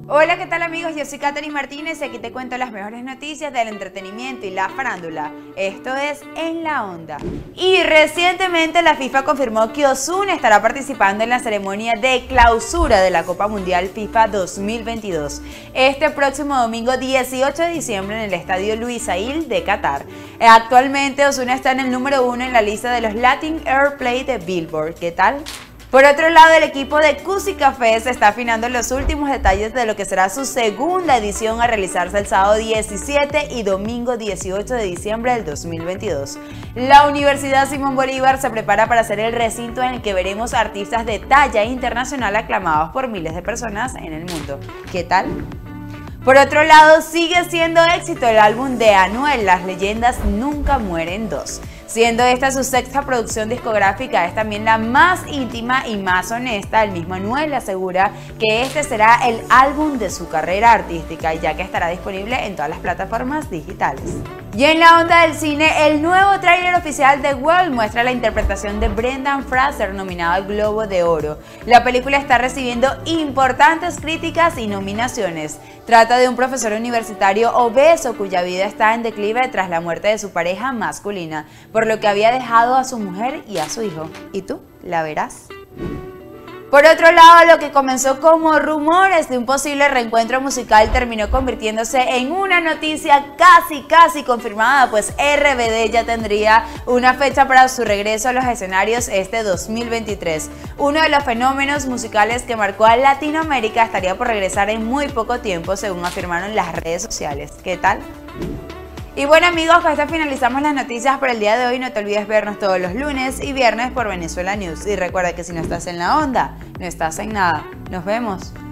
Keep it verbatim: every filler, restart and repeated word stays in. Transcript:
Hola, ¿qué tal amigos? Yo soy Katherine Martínez y aquí te cuento las mejores noticias del entretenimiento y la farándula. Esto es En la Onda. Y recientemente la FIFA confirmó que Ozuna estará participando en la ceremonia de clausura de la Copa Mundial FIFA dos mil veintidós este próximo domingo dieciocho de diciembre en el Estadio Lusail de Qatar. Actualmente Ozuna está en el número uno en la lista de los Latin Airplay de Billboard. ¿Qué tal? Por otro lado, el equipo de Cusi Café se está afinando en los últimos detalles de lo que será su segunda edición a realizarse el sábado diecisiete y domingo dieciocho de diciembre del dos mil veintidós. La Universidad Simón Bolívar se prepara para ser el recinto en el que veremos artistas de talla internacional aclamados por miles de personas en el mundo. ¿Qué tal? Por otro lado, sigue siendo éxito el álbum de Anuel, Las Leyendas Nunca Mueren dos. Siendo esta su sexta producción discográfica, es también la más íntima y más honesta. El mismo Anuel asegura que este será el álbum de su carrera artística, ya que estará disponible en todas las plataformas digitales. Y en la onda del cine, el nuevo tráiler oficial de World muestra la interpretación de Brendan Fraser, nominado al Globo de Oro. La película está recibiendo importantes críticas y nominaciones. Trata de un profesor universitario obeso cuya vida está en declive tras la muerte de su pareja masculina, por lo que había dejado a su mujer y a su hijo. ¿Y tú? ¿La verás? Por otro lado, lo que comenzó como rumores de un posible reencuentro musical terminó convirtiéndose en una noticia casi casi confirmada, pues R B D ya tendría una fecha para su regreso a los escenarios este dos mil veintitrés. Uno de los fenómenos musicales que marcó a Latinoamérica estaría por regresar en muy poco tiempo, según afirmaron las redes sociales. ¿Qué tal? Y bueno amigos, con esto finalizamos las noticias por el día de hoy. No te olvides vernos todos los lunes y viernes por Venezuela News. Y recuerda que si no estás en la onda, no estás en nada. Nos vemos.